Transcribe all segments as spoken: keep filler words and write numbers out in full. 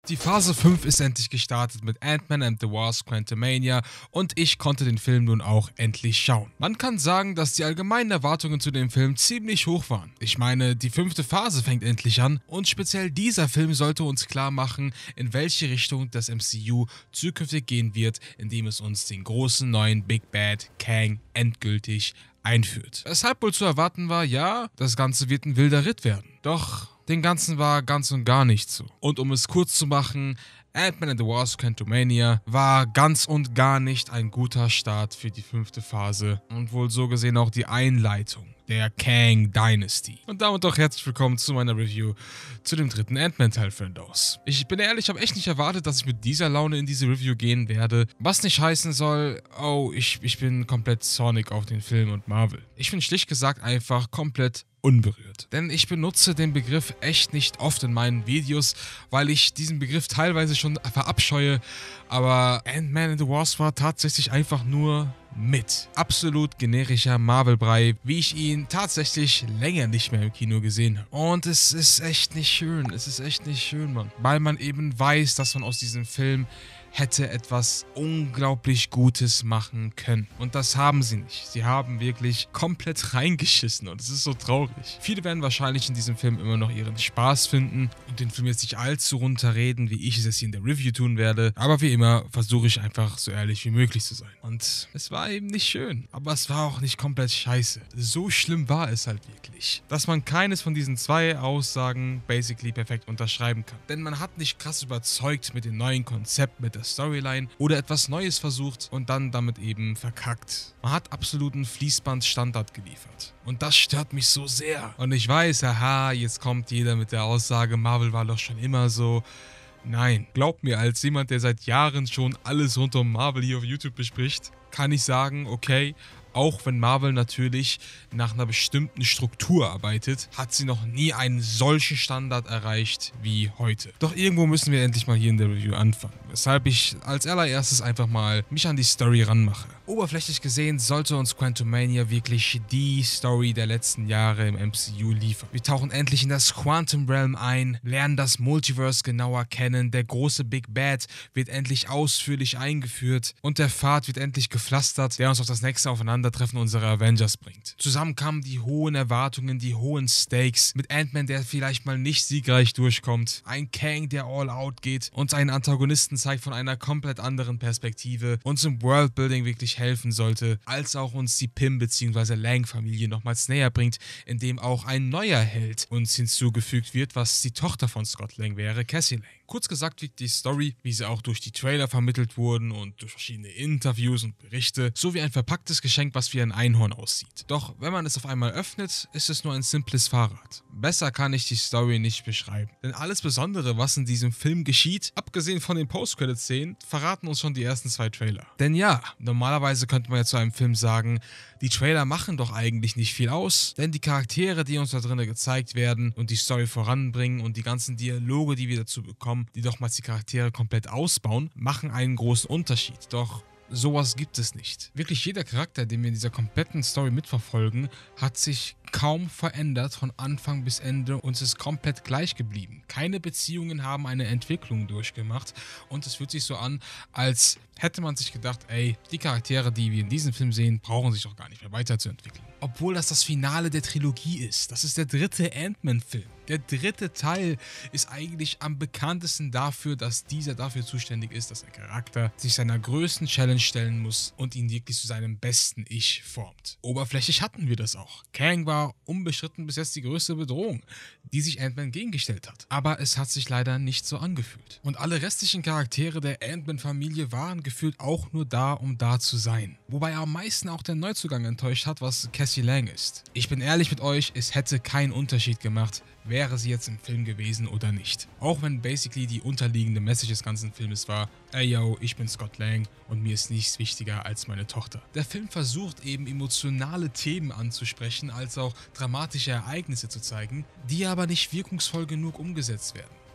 Die Phase fünf ist endlich gestartet mit Ant-Man and the Wasp: Quantumania und ich konnte den Film nun auch endlich schauen. Man kann sagen, dass die allgemeinen Erwartungen zu dem Film ziemlich hoch waren. Ich meine, die fünfte Phase fängt endlich an und speziell dieser Film sollte uns klar machen, in welche Richtung das M C U zukünftig gehen wird, indem es uns den großen neuen Big Bad Kang endgültig einführt. Weshalb wohl zu erwarten war, ja, das Ganze wird ein wilder Ritt werden. Doch dem Ganzen war ganz und gar nicht so. Und um es kurz zu machen, Ant-Man and the Wasp: Quantumania war ganz und gar nicht ein guter Start für die fünfte Phase und wohl so gesehen auch die Einleitung der Kang Dynasty. Und damit auch herzlich willkommen zu meiner Review zu dem dritten Ant-Man-Teil, Friendos. Ich bin ehrlich, ich habe echt nicht erwartet, dass ich mit dieser Laune in diese Review gehen werde. Was nicht heißen soll, oh, ich, ich bin komplett zornig auf den Film und Marvel. Ich bin schlicht gesagt einfach komplett unberührt. Denn ich benutze den Begriff echt nicht oft in meinen Videos, weil ich diesen Begriff teilweise schon verabscheue, aber Ant-Man and the Wasp war tatsächlich einfach nur mit. Absolut generischer Marvel-Brei, wie ich ihn tatsächlich länger nicht mehr im Kino gesehen habe. Und es ist echt nicht schön, es ist echt nicht schön, Mann. Weil man eben weiß, dass man aus diesem Film hätte etwas unglaublich Gutes machen können. Und das haben sie nicht. Sie haben wirklich komplett reingeschissen und es ist so traurig. Viele werden wahrscheinlich in diesem Film immer noch ihren Spaß finden und den Film jetzt nicht allzu runterreden, wie ich es jetzt hier in der Review tun werde. Aber wie immer versuche ich einfach so ehrlich wie möglich zu sein. Und es war eben nicht schön, aber es war auch nicht komplett scheiße. So schlimm war es halt wirklich, dass man keines von diesen zwei Aussagen basically perfekt unterschreiben kann. Denn man hat nicht krass überzeugt mit dem neuen Konzept, mit der Storyline oder etwas Neues versucht und dann damit eben verkackt. Man hat absoluten Fließband-Standard geliefert. Und das stört mich so sehr. Und ich weiß, haha, jetzt kommt jeder mit der Aussage, Marvel war doch schon immer so. Nein, glaubt mir, als jemand, der seit Jahren schon alles rund um Marvel hier auf YouTube bespricht, kann ich sagen, okay, auch wenn Marvel natürlich nach einer bestimmten Struktur arbeitet, hat sie noch nie einen solchen Standard erreicht wie heute. Doch irgendwo müssen wir endlich mal hier in der Review anfangen, weshalb ich als allererstes einfach mal mich an die Story ranmache. Oberflächlich gesehen sollte uns Quantumania wirklich die Story der letzten Jahre im M C U liefern. Wir tauchen endlich in das Quantum Realm ein, lernen das Multiverse genauer kennen, der große Big Bad wird endlich ausführlich eingeführt und der Pfad wird endlich gepflastert, der uns auf das nächste Aufeinandertreffen unserer Avengers bringt. Zusammen kamen die hohen Erwartungen, die hohen Stakes, mit Ant-Man, der vielleicht mal nicht siegreich durchkommt, ein Kang, der all out geht und einen Antagonisten zeigt von einer komplett anderen Perspektive, uns im Worldbuilding wirklich helfen sollte, als auch uns die Pym bzw. Lang-Familie nochmals näher bringt, indem auch ein neuer Held uns hinzugefügt wird, was die Tochter von Scott Lang wäre, Cassie Lang. Kurz gesagt liegt die Story, wie sie auch durch die Trailer vermittelt wurden und durch verschiedene Interviews und Berichte, so wie ein verpacktes Geschenk, was wie ein Einhorn aussieht. Doch wenn man es auf einmal öffnet, ist es nur ein simples Fahrrad. Besser kann ich die Story nicht beschreiben. Denn alles Besondere, was in diesem Film geschieht, abgesehen von den Post-Credit-Szenen, verraten uns schon die ersten zwei Trailer. Denn ja, normalerweise könnte man ja zu einem Film sagen, die Trailer machen doch eigentlich nicht viel aus, denn die Charaktere, die uns da drinnen gezeigt werden und die Story voranbringen und die ganzen Dialoge, die wir dazu bekommen, die nochmals die Charaktere komplett ausbauen, machen einen großen Unterschied. Doch sowas gibt es nicht. Wirklich jeder Charakter, den wir in dieser kompletten Story mitverfolgen, hat sich kaum verändert von Anfang bis Ende und es ist komplett gleich geblieben. Keine Beziehungen haben eine Entwicklung durchgemacht und es fühlt sich so an, als hätte man sich gedacht, ey, die Charaktere, die wir in diesem Film sehen, brauchen sich doch gar nicht mehr weiterzuentwickeln. Obwohl das das Finale der Trilogie ist. Das ist der dritte Ant-Man-Film. Der dritte Teil ist eigentlich am bekanntesten dafür, dass dieser dafür zuständig ist, dass der Charakter sich seiner größten Challenge stellen muss und ihn wirklich zu seinem besten Ich formt. Oberflächlich hatten wir das auch. Kang war unbestritten bis jetzt die größte Bedrohung, die sich Ant-Man gegengestellt hat. Aber es hat sich leider nicht so angefühlt. Und alle restlichen Charaktere der Ant-Man-Familie waren gefühlt auch nur da, um da zu sein. Wobei am meisten auch der Neuzugang enttäuscht hat, was Cassie Lang ist. Ich bin ehrlich mit euch, es hätte keinen Unterschied gemacht, wäre sie jetzt im Film gewesen oder nicht. Auch wenn basically die unterliegende Message des ganzen Filmes war, ey yo, ich bin Scott Lang und mir ist nichts wichtiger als meine Tochter. Der Film versucht eben emotionale Themen anzusprechen, als auch dramatische Ereignisse zu zeigen, die aber nicht wirkungsvoll genug umgesetzt werden.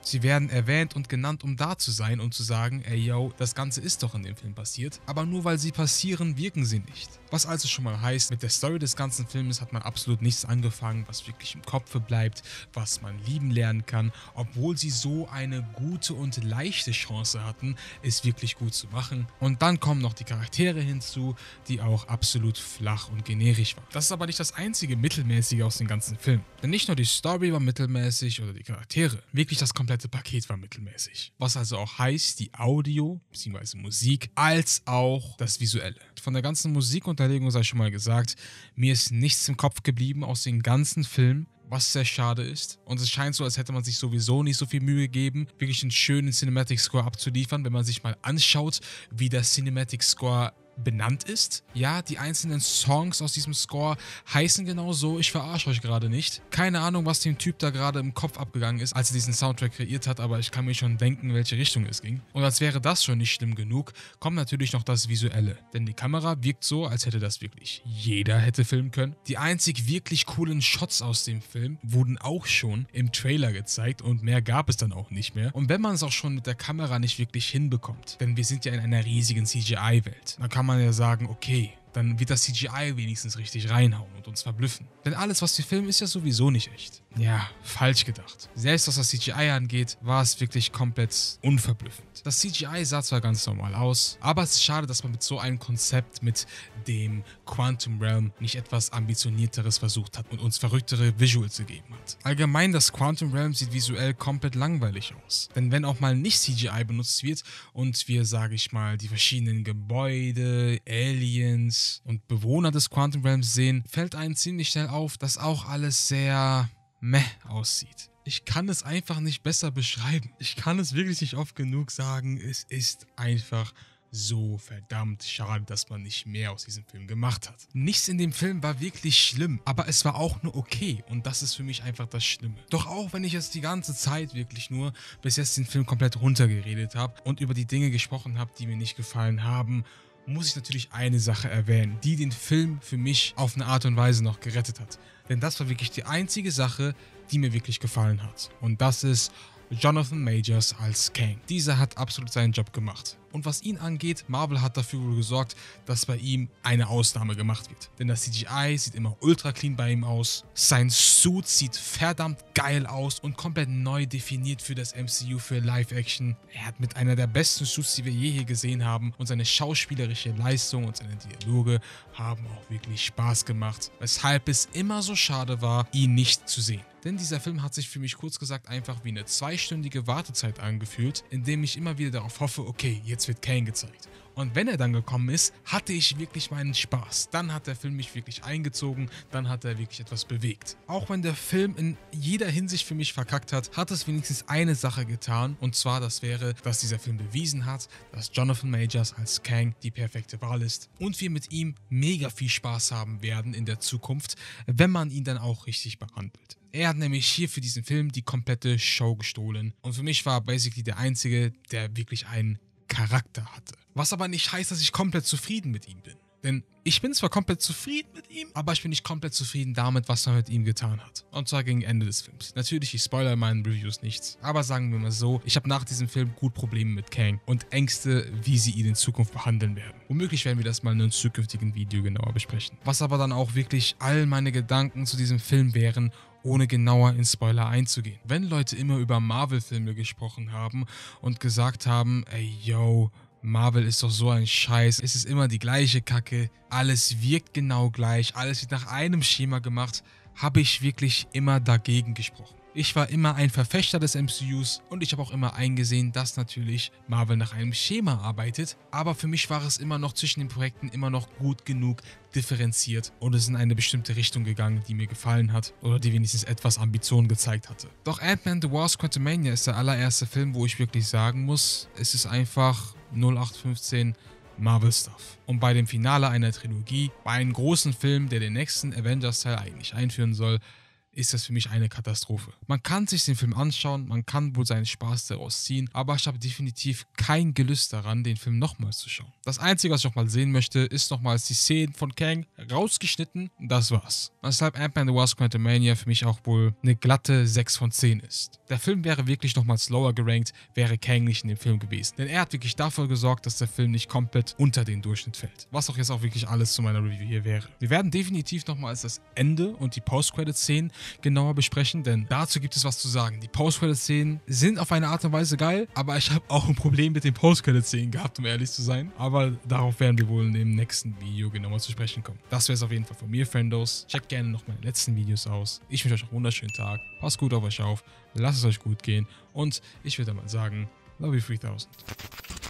Sie werden erwähnt und genannt, um da zu sein und zu sagen, ey yo, das Ganze ist doch in dem Film passiert, aber nur weil sie passieren, wirken sie nicht. Was also schon mal heißt, mit der Story des ganzen Films hat man absolut nichts angefangen, was wirklich im Kopf bleibt, was man lieben lernen kann, obwohl sie so eine gute und leichte Chance hatten, es wirklich gut zu machen. Und dann kommen noch die Charaktere hinzu, die auch absolut flach und generisch waren. Das ist aber nicht das einzige Mittelmäßige aus dem ganzen Film. Denn nicht nur die Story war mittelmäßig oder die Charaktere, wirklich das komplette Paket war mittelmäßig. Was also auch heißt, die Audio bzw. Musik als auch das Visuelle. Von der ganzen Musikunterlegung sei schon mal gesagt, mir ist nichts im Kopf geblieben aus dem ganzen Film, was sehr schade ist. Und es scheint so, als hätte man sich sowieso nicht so viel Mühe gegeben, wirklich einen schönen Cinematic Score abzuliefern, wenn man sich mal anschaut, wie der Cinematic Score benannt ist. Ja, die einzelnen Songs aus diesem Score heißen genau so, ich verarsche euch gerade nicht. Keine Ahnung, was dem Typ da gerade im Kopf abgegangen ist, als er diesen Soundtrack kreiert hat, aber ich kann mir schon denken, in welche Richtung es ging. Und als wäre das schon nicht schlimm genug, kommt natürlich noch das Visuelle. Denn die Kamera wirkt so, als hätte das wirklich jeder hätte filmen können. Die einzig wirklich coolen Shots aus dem Film wurden auch schon im Trailer gezeigt und mehr gab es dann auch nicht mehr. Und wenn man es auch schon mit der Kamera nicht wirklich hinbekommt, denn wir sind ja in einer riesigen C G I-Welt, dann kann man ja sagen, okay, dann wird das C G I wenigstens richtig reinhauen und uns verblüffen. Denn alles, was wir filmen, ist ja sowieso nicht echt. Ja, falsch gedacht. Selbst was das C G I angeht, war es wirklich komplett unverblüffend. Das C G I sah zwar ganz normal aus, aber es ist schade, dass man mit so einem Konzept mit dem Quantum Realm nicht etwas ambitionierteres versucht hat und uns verrücktere Visuals gegeben hat. Allgemein, das Quantum Realm sieht visuell komplett langweilig aus. Denn wenn auch mal nicht C G I benutzt wird und wir, sage ich mal, die verschiedenen Gebäude, Aliens und Bewohner des Quantum Realms sehen, fällt einem ziemlich schnell auf, dass auch alles sehr meh aussieht. Ich kann es einfach nicht besser beschreiben. Ich kann es wirklich nicht oft genug sagen. Es ist einfach so verdammt schade, dass man nicht mehr aus diesem Film gemacht hat. Nichts in dem Film war wirklich schlimm, aber es war auch nur okay und das ist für mich einfach das Schlimme. Doch auch wenn ich jetzt die ganze Zeit wirklich nur bis jetzt den Film komplett runtergeredet habe und über die Dinge gesprochen habe, die mir nicht gefallen haben, muss ich natürlich eine Sache erwähnen, die den Film für mich auf eine Art und Weise noch gerettet hat. Denn das war wirklich die einzige Sache, die mir wirklich gefallen hat. Und das ist Jonathan Majors als Kang. Dieser hat absolut seinen Job gemacht. Und was ihn angeht, Marvel hat dafür wohl gesorgt, dass bei ihm eine Ausnahme gemacht wird. Denn das C G I sieht immer ultra clean bei ihm aus. Sein Suit sieht verdammt geil aus und komplett neu definiert für das M C U, für Live-Action. Er hat mit einer der besten Suits, die wir je hier gesehen haben. Und seine schauspielerische Leistung und seine Dialoge haben auch wirklich Spaß gemacht. Weshalb es immer so schade war, ihn nicht zu sehen. Denn dieser Film hat sich für mich kurz gesagt einfach wie eine zweistündige Wartezeit angefühlt, in dem ich immer wieder darauf hoffe, okay, jetzt wird Kang gezeigt. Und wenn er dann gekommen ist, hatte ich wirklich meinen Spaß. Dann hat der Film mich wirklich eingezogen, dann hat er wirklich etwas bewegt. Auch wenn der Film in jeder Hinsicht für mich verkackt hat, hat es wenigstens eine Sache getan. Und zwar, das wäre, dass dieser Film bewiesen hat, dass Jonathan Majors als Kang die perfekte Wahl ist. Und wir mit ihm mega viel Spaß haben werden in der Zukunft, wenn man ihn dann auch richtig behandelt. Er hat nämlich hier für diesen Film die komplette Show gestohlen. Und für mich war er basically der Einzige, der wirklich einen Charakter hatte. Was aber nicht heißt, dass ich komplett zufrieden mit ihm bin. Denn ich bin zwar komplett zufrieden mit ihm, aber ich bin nicht komplett zufrieden damit, was man mit ihm getan hat. Und zwar gegen Ende des Films. Natürlich, ich spoilere in meinen Reviews nichts. Aber sagen wir mal so, ich habe nach diesem Film gut Probleme mit Kang und Ängste, wie sie ihn in Zukunft behandeln werden. Womöglich werden wir das mal in einem zukünftigen Video genauer besprechen. Was aber dann auch wirklich all meine Gedanken zu diesem Film wären, ohne genauer in Spoiler einzugehen. Wenn Leute immer über Marvel-Filme gesprochen haben und gesagt haben, ey yo, Marvel ist doch so ein Scheiß, es ist immer die gleiche Kacke, alles wirkt genau gleich, alles wird nach einem Schema gemacht, habe ich wirklich immer dagegen gesprochen. Ich war immer ein Verfechter des M C Us und ich habe auch immer eingesehen, dass natürlich Marvel nach einem Schema arbeitet, aber für mich war es immer noch zwischen den Projekten immer noch gut genug differenziert und es ist in eine bestimmte Richtung gegangen, die mir gefallen hat oder die wenigstens etwas Ambition gezeigt hatte. Doch Ant-Man The Wasp Quantumania ist der allererste Film, wo ich wirklich sagen muss, es ist einfach null acht fünfzehn Marvel-Stuff. Und bei dem Finale einer Trilogie, bei einem großen Film, der den nächsten Avengers-Teil eigentlich einführen soll, ist das für mich eine Katastrophe. Man kann sich den Film anschauen, man kann wohl seinen Spaß daraus ziehen, aber ich habe definitiv kein Gelüst daran, den Film nochmals zu schauen. Das Einzige, was ich nochmal sehen möchte, ist nochmals die Szenen von Kang rausgeschnitten. Das war's. Weshalb Ant-Man and the Wasp Quantumania für mich auch wohl eine glatte sechs von zehn ist. Der Film wäre wirklich nochmals lower gerankt, wäre Kang nicht in dem Film gewesen. Denn er hat wirklich dafür gesorgt, dass der Film nicht komplett unter den Durchschnitt fällt. Was auch jetzt auch wirklich alles zu meiner Review hier wäre. Wir werden definitiv nochmals das Ende und die Post-Credit-Szenen genauer besprechen, denn dazu gibt es was zu sagen. Die Post-Credit-Szenen sind auf eine Art und Weise geil, aber ich habe auch ein Problem mit den Post-Credit-Szenen gehabt, um ehrlich zu sein. Aber darauf werden wir wohl im nächsten Video genauer zu sprechen kommen. Das wäre es auf jeden Fall von mir, Friendos. Checkt gerne noch meine letzten Videos aus. Ich wünsche euch einen wunderschönen Tag. Passt gut auf euch auf. Lasst es euch gut gehen. Und ich würde mal sagen, love you three thousand.